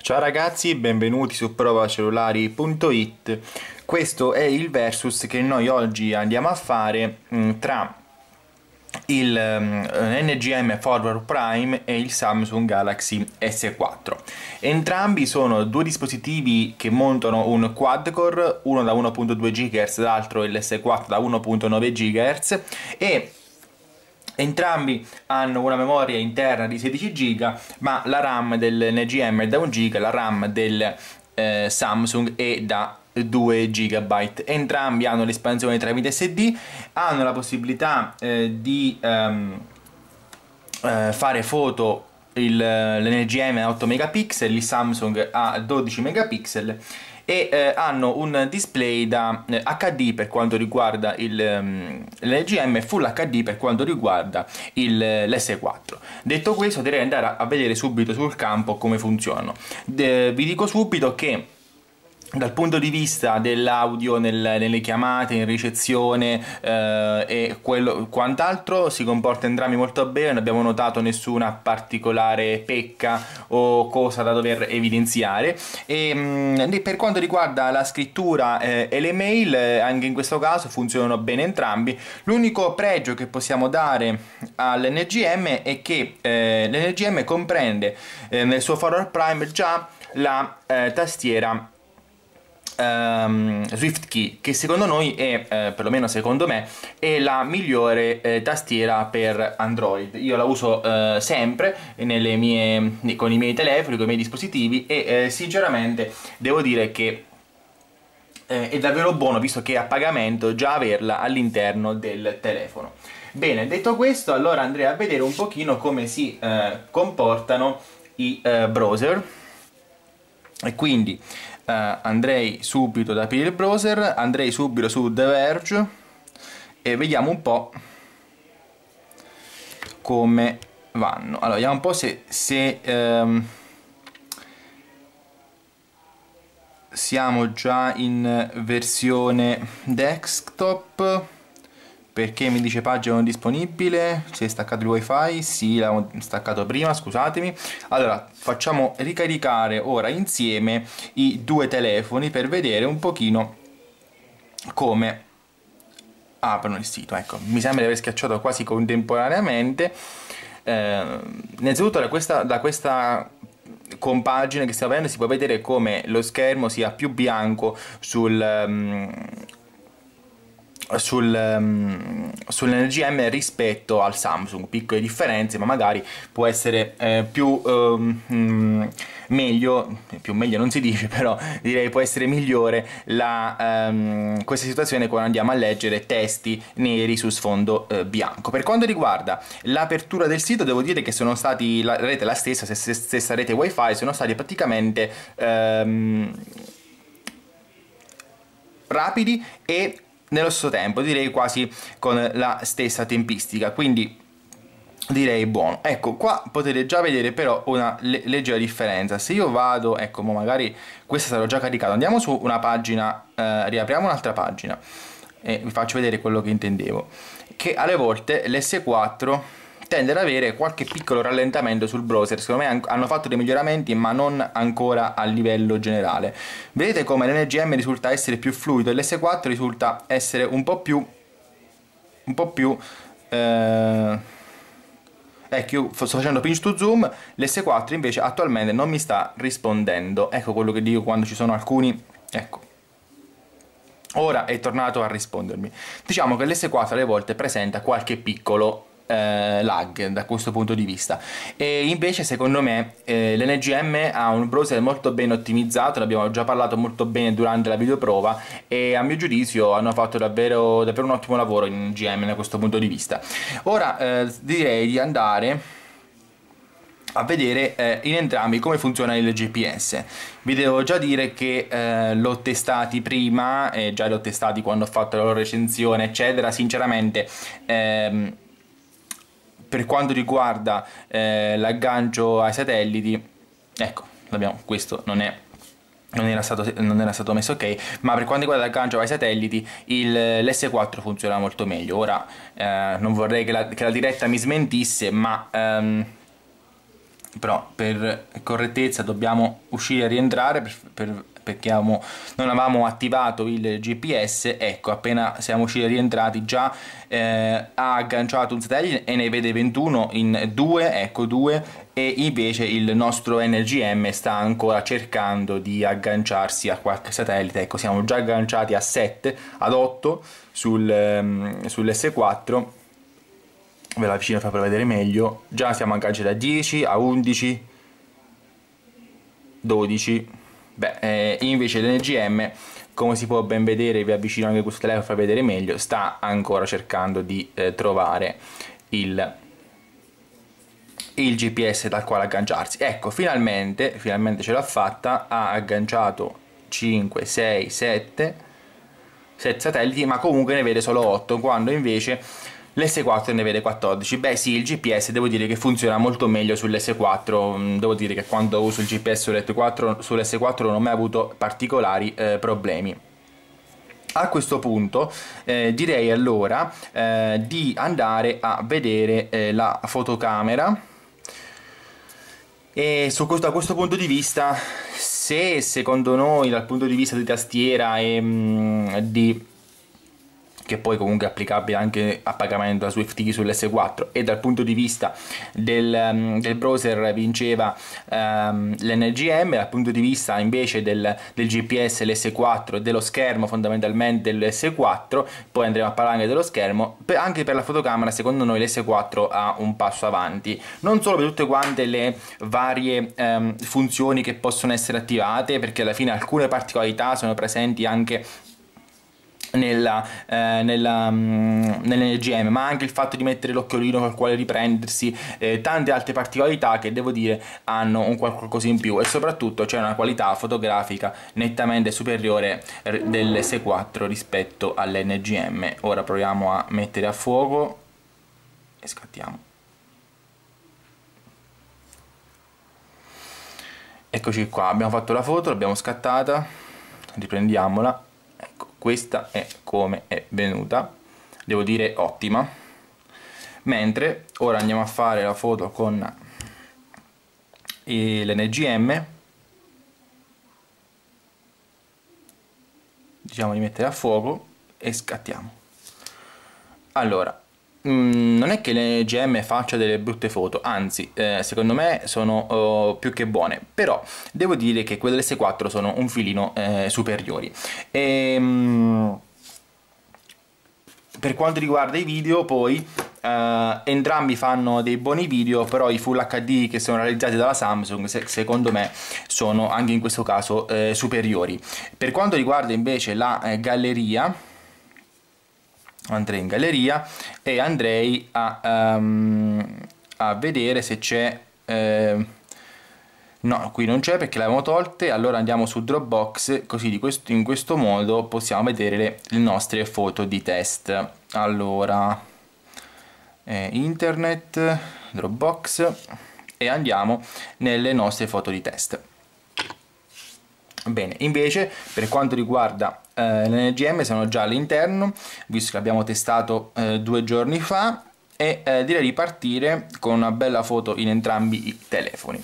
Ciao ragazzi, benvenuti su provacellulari.it. Questo è il versus che noi oggi andiamo a fare tra il NGM Forward Prime e il Samsung Galaxy S4. Entrambi sono due dispositivi che montano un quad-core, uno da 1.2 GHz, l'altro il S4 da 1.9 GHz, e entrambi hanno una memoria interna di 16 GB, ma la RAM del NGM è da 1 GB, la RAM del Samsung è da 2 GB. Entrambi hanno l'espansione tramite SD, hanno la possibilità di fare foto. L'NGM ha 8 megapixel, il Samsung ha 12 megapixel e hanno un display da HD per quanto riguarda l'NGM e Full HD per quanto riguarda l'S4. Detto questo, direi andare a vedere subito sul campo come funzionano. Vi dico subito che dal punto di vista dell'audio nelle chiamate, in ricezione e quant'altro si comporta entrambi molto bene, non abbiamo notato nessuna particolare pecca o cosa da dover evidenziare. E per quanto riguarda la scrittura e le mail, anche in questo caso funzionano bene entrambi. L'unico pregio che possiamo dare all'NGM è che l'NGM comprende nel suo Forward Prime già la tastiera SwiftKey, che secondo noi è, perlomeno secondo me, è la migliore tastiera per Android. Io la uso sempre con i miei telefoni, con i miei dispositivi e sinceramente devo dire che è davvero buono, visto che è a pagamento, già averla all'interno del telefono. Bene, detto questo, allora andrei a vedere un pochino come si comportano i browser, e quindi andrei subito ad aprire il browser, andrei subito su The Verge e vediamo un po' come vanno. Allora, vediamo un po' se siamo già in versione desktop, perché mi dice pagina non disponibile. Si è staccato il wifi? Sì, l'avevo staccato prima, scusatemi. Allora, facciamo ricaricare ora insieme i due telefoni per vedere un pochino come aprono il sito. Ecco, mi sembra di aver schiacciato quasi contemporaneamente. Innanzitutto da questa compagine che stiamo vedendo si può vedere come lo schermo sia più bianco sull'NGM rispetto al Samsung. Piccole differenze, ma magari può essere meglio non si dice, però direi può essere migliore questa situazione quando andiamo a leggere testi neri su sfondo bianco. Per quanto riguarda l'apertura del sito, devo dire che sono stati, la rete è la stessa, stessa rete wifi, sono stati praticamente rapidi e nello stesso tempo direi quasi con la stessa tempistica, quindi direi buono. Ecco, qua potete già vedere però una leggera differenza. Se io vado, ecco, magari questa sarà già caricata, andiamo su una pagina, riapriamo un'altra pagina e vi faccio vedere quello che intendevo, che alle volte l'S4 tende ad avere qualche piccolo rallentamento sul browser. Secondo me hanno fatto dei miglioramenti, ma non ancora a livello generale. Vedete come l'NGM risulta essere più fluido e l'S4 risulta essere un po' più ecco, io sto facendo pinch to zoom, l'S4 invece attualmente non mi sta rispondendo. Ecco quello che dico quando ci sono alcuni, ecco, ora è tornato a rispondermi. Diciamo che l'S4 alle volte presenta qualche piccolo lag da questo punto di vista, e invece secondo me l'NGM ha un browser molto ben ottimizzato, ne abbiamo già parlato molto bene durante la videoprova e a mio giudizio hanno fatto davvero un ottimo lavoro in NGM da questo punto di vista. Ora direi di andare a vedere in entrambi come funziona il GPS. Vi devo già dire che l'ho testati prima, già l'ho testati quando ho fatto la loro recensione eccetera. Sinceramente per quanto riguarda l'aggancio ai satelliti, ecco, questo non era stato messo ok, ma per quanto riguarda l'aggancio ai satelliti l'S4 funziona molto meglio. Ora non vorrei che la diretta mi smentisse, ma però per correttezza dobbiamo uscire e rientrare perché non avevamo attivato il GPS. Ecco, appena siamo usciti e rientrati già ha agganciato un satellite e ne vede 21 in 2, ecco 2, e invece il nostro NGM sta ancora cercando di agganciarsi a qualche satellite. Ecco, siamo già agganciati a 7, ad 8 sull'S4. Ve la vicino per vedere meglio. Già siamo agganciati a 10, a 11, 12. Beh, invece l'NGM, come si può ben vedere, vi avvicino anche questo telefono per vedere meglio, sta ancora cercando di trovare il GPS dal quale agganciarsi. Ecco, finalmente ce l'ha fatta, ha agganciato 5, 6, 7 satelliti, ma comunque ne vede solo 8, quando invece l'S4 ne vede 14. Beh sì, il GPS devo dire che funziona molto meglio sull'S4, devo dire che quando uso il GPS sull'S4 non ho mai avuto particolari problemi. A questo punto direi allora di andare a vedere la fotocamera, e da questo punto di vista, se secondo noi dal punto di vista di tastiera e che poi comunque è applicabile anche a pagamento da SwiftKey sull'S4, e dal punto di vista del browser vinceva l'NGM, dal punto di vista invece del GPS l'S4 e dello schermo fondamentalmente l'S4, poi andremo a parlare anche dello schermo, anche per la fotocamera secondo noi l'S4 ha un passo avanti, non solo per tutte quante le varie funzioni che possono essere attivate, perché alla fine alcune particolarità sono presenti anche nell'NGM, ma anche il fatto di mettere l'occhiolino col quale riprendersi, tante altre particolarità che devo dire hanno un qualcosa in più, e soprattutto c'è una qualità fotografica nettamente superiore dell'S4 rispetto all'NGM. Ora proviamo a mettere a fuoco e scattiamo. Eccoci qua, abbiamo fatto la foto, l'abbiamo scattata, riprendiamola. Ecco, questa è come è venuta, devo dire ottima. Mentre ora andiamo a fare la foto con l'NGM, diciamo di mettere a fuoco e scattiamo. Allora, non è che l'NGM faccia delle brutte foto, anzi secondo me sono più che buone, però devo dire che quelle dell'S4 sono un filino superiori. Per quanto riguarda i video poi entrambi fanno dei buoni video, però i Full HD che sono realizzati dalla Samsung secondo me sono anche in questo caso superiori. Per quanto riguarda invece la galleria, andrei in galleria e andrei a vedere se c'è no, qui non c'è perché le avevamo tolte. Allora andiamo su Dropbox, così in questo modo possiamo vedere le nostre foto di test. Allora internet, Dropbox, e andiamo nelle nostre foto di test. Bene, invece per quanto riguarda l'NGM sono già all'interno, visto che l'abbiamo testato 2 giorni fa, e direi di partire con una bella foto in entrambi i telefoni.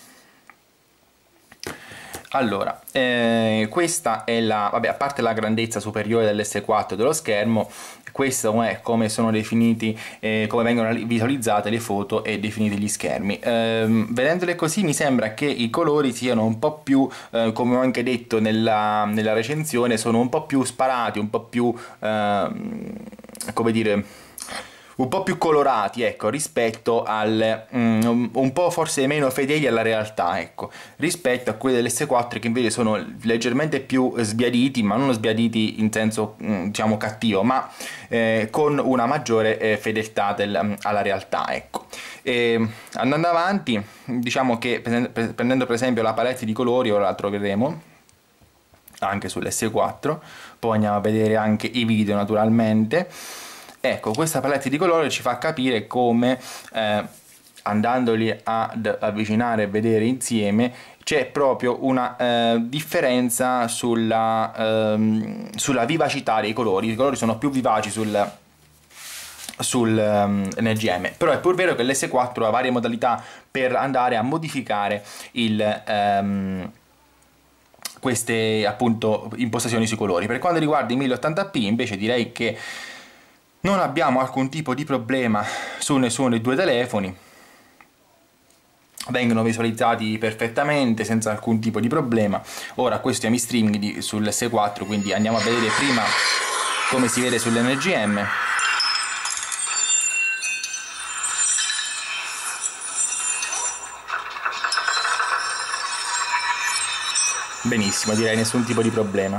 Allora, questa è vabbè, a parte la grandezza superiore dell'S4 dello schermo, questo è come sono definiti, come vengono visualizzate le foto e definiti gli schermi. Vedendole così mi sembra che i colori siano un po' più, come ho anche detto nella recensione, sono un po' più sparati, un po' più, come dire, un po' più colorati, ecco, rispetto un po' forse meno fedeli alla realtà, ecco, rispetto a quelli dell'S4 che invece sono leggermente più sbiaditi, ma non sbiaditi in senso diciamo cattivo, ma con una maggiore fedeltà alla realtà, ecco. Andando avanti, diciamo che prendendo per esempio la palette di colori, ora la troveremo anche sull'S4, poi andiamo a vedere anche i video naturalmente. Ecco, questa palette di colore ci fa capire come, andandoli ad avvicinare e vedere insieme, c'è proprio una differenza sulla vivacità dei colori. I colori sono più vivaci sul NGM. Però è pur vero che l'S4 ha varie modalità per andare a modificare queste appunto impostazioni sui colori. Per quanto riguarda i 1080p invece direi che non abbiamo alcun tipo di problema su nessuno dei due telefoni, vengono visualizzati perfettamente senza alcun tipo di problema. Ora questo è mi streaming sull'S4, quindi andiamo a vedere prima come si vede sull'NGM. Benissimo, direi nessun tipo di problema.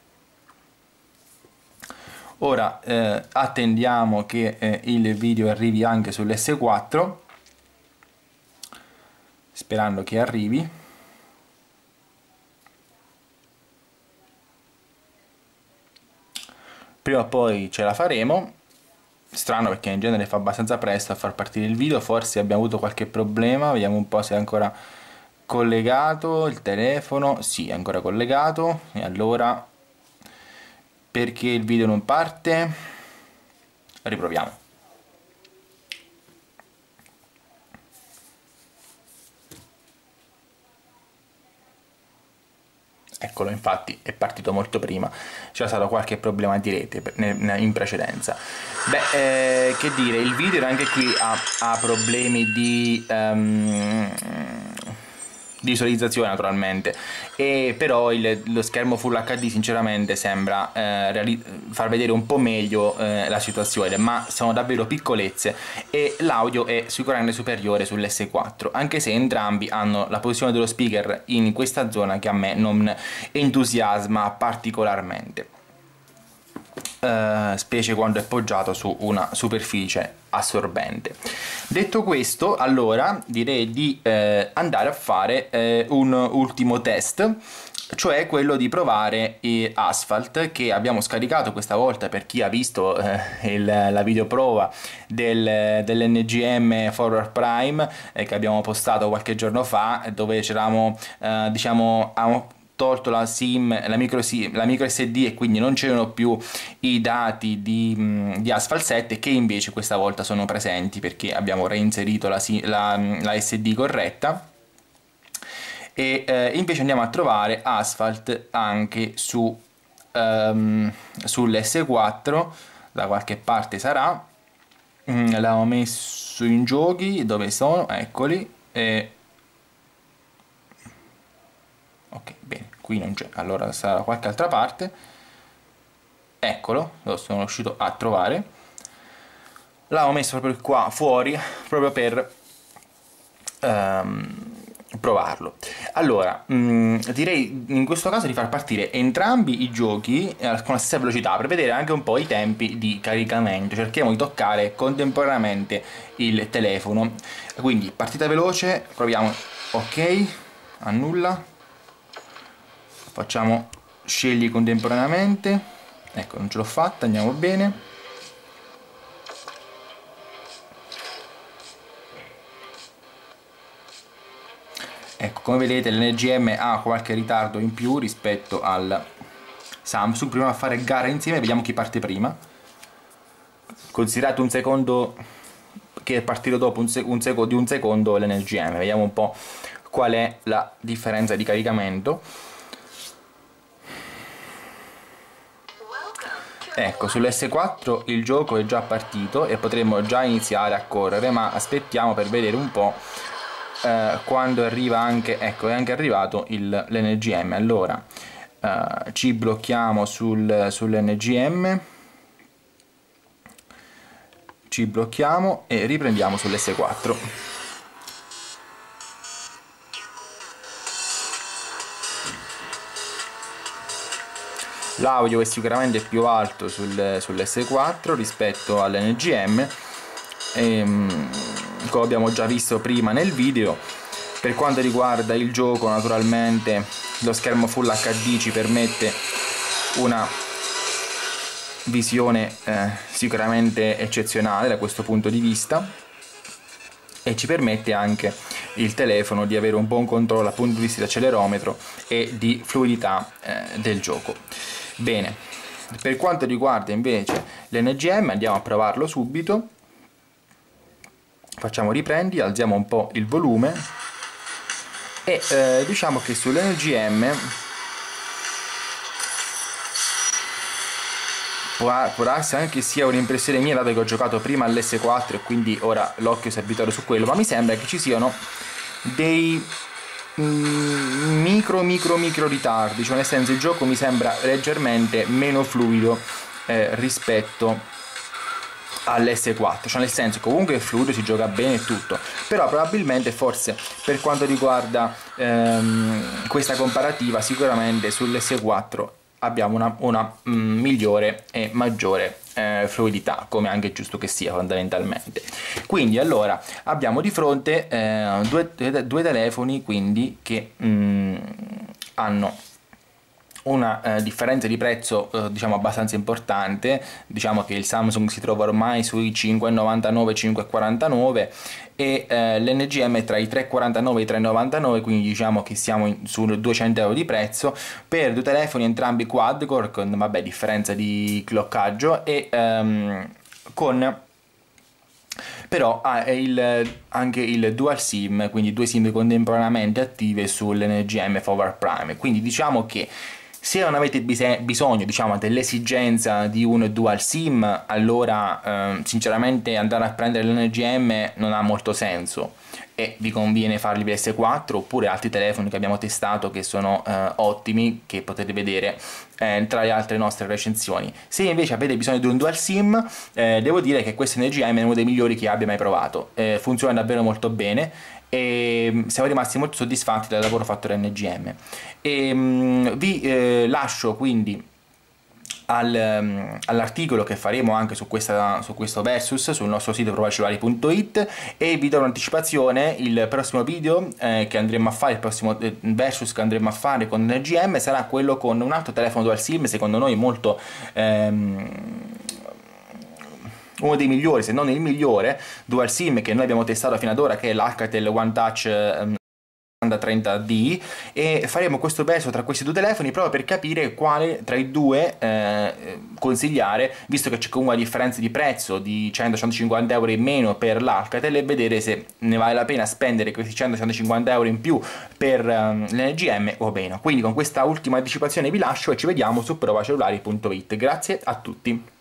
Ora attendiamo che il video arrivi anche sull'S4, sperando che arrivi. Prima o poi ce la faremo. Strano perché in genere fa abbastanza presto a far partire il video, forse abbiamo avuto qualche problema, vediamo un po' se è ancora collegato il telefono. Sì, è ancora collegato. E allora, perché il video non parte? Riproviamo. Eccolo, infatti è partito molto prima, c'era stato qualche problema di rete in precedenza. Beh, che dire, il video anche qui ha problemi di visualizzazione naturalmente, e però lo schermo Full HD sinceramente sembra far vedere un po' meglio la situazione, ma sono davvero piccolezze e l'audio è sicuramente superiore sull'S4, anche se entrambi hanno la posizione dello speaker in questa zona che a me non entusiasma particolarmente. Specie quando è poggiato su una superficie assorbente. Detto questo, allora direi di andare a fare un ultimo test, cioè quello di provare Asphalt, che abbiamo scaricato questa volta per chi ha visto la videoprova dell'NGM Forward Prime che abbiamo postato qualche giorno fa, dove c'eravamo diciamo tolto la micro SD e quindi non c'erano più i dati di Asphalt 7, che invece questa volta sono presenti perché abbiamo reinserito la SD corretta. E invece andiamo a trovare Asphalt anche sull'S4, da qualche parte sarà. L'avevo messo in giochi, dove sono? Eccoli. Ok, bene, qui non c'è, allora sarà da qualche altra parte. Eccolo, lo sono riuscito a trovare. L'avevo messo proprio qua fuori, proprio per provarlo. Allora, direi in questo caso di far partire entrambi i giochi con la stessa velocità per vedere anche un po' i tempi di caricamento. Cerchiamo di toccare contemporaneamente il telefono. Quindi partita veloce, proviamo. Ok, annulla. Facciamo scegli contemporaneamente. Ecco, non ce l'ho fatta, andiamo bene. Ecco, come vedete l'NGM ha qualche ritardo in più rispetto al Samsung. Proviamo a fare gara insieme, vediamo chi parte prima. Considerato un secondo che è partito dopo di un secondo l'NGM. Vediamo un po' qual è la differenza di caricamento. Ecco, sull'S4 il gioco è già partito e potremmo già iniziare a correre, ma aspettiamo per vedere un po' quando arriva anche, ecco, è anche arrivato l'NGM. Allora ci blocchiamo sull'NGM, ci blocchiamo e riprendiamo sull'S4. L'audio è sicuramente più alto sull'S4 rispetto all'NGM, come abbiamo già visto prima nel video. Per quanto riguarda il gioco, naturalmente lo schermo Full HD ci permette una visione sicuramente eccezionale da questo punto di vista, e ci permette anche il telefono di avere un buon controllo dal punto di vista di accelerometro e di fluidità del gioco. Bene, Per quanto riguarda invece l'NGM, andiamo a provarlo subito. Facciamo riprendi, alziamo un po' il volume e diciamo che sull'NGM può darsi anche sia un'impressione mia, dato che ho giocato prima all'S4 e quindi ora l'occhio si è abituato su quello, ma mi sembra che ci siano dei micro ritardi, cioè nel senso il gioco mi sembra leggermente meno fluido rispetto all'S4, cioè nel senso comunque è fluido, si gioca bene e tutto, però probabilmente forse per quanto riguarda questa comparativa sicuramente sull'S4 abbiamo una migliore e maggiore fluidità, come anche è giusto che sia fondamentalmente. Quindi allora abbiamo di fronte due telefoni quindi che hanno una differenza di prezzo diciamo abbastanza importante. Diciamo che il Samsung si trova ormai sui 5,99 5,49 e l'NGM tra i 3,49 e i 3,99, quindi diciamo che siamo su 200 euro di prezzo per due telefoni entrambi quad core con vabbè differenza di clockaggio e con però ha anche il dual sim, quindi due sim contemporaneamente attive sull'NGM Forward Prime. Quindi diciamo che se non avete bisogno, diciamo, dell'esigenza di un dual sim, allora sinceramente andare a prendere l'NGM non ha molto senso e vi conviene farli per S4 oppure altri telefoni che abbiamo testato che sono ottimi, che potete vedere tra le altre nostre recensioni. Se invece avete bisogno di un dual sim, devo dire che questo NGM è uno dei migliori che abbia mai provato, funziona davvero molto bene e siamo rimasti molto soddisfatti del lavoro fatto da NGM. Vi lascio quindi all'articolo che faremo anche su questo Versus sul nostro sito provacellulari.it e vi do un'anticipazione: il prossimo video che andremo a fare, il prossimo Versus che andremo a fare con NGM sarà quello con un altro telefono dual sim, secondo noi molto uno dei migliori, se non il migliore dual sim che noi abbiamo testato fino ad ora, che è l'Alcatel One Touch 30D, e faremo questo verso tra questi due telefoni proprio per capire quale tra i due consigliare, visto che c'è comunque una differenza di prezzo di 100-150 euro in meno per l'Alcatel, e vedere se ne vale la pena spendere questi 100-150 euro in più per l'NGM o meno. Quindi con questa ultima anticipazione vi lascio e ci vediamo su provacellulari.it. Grazie a tutti.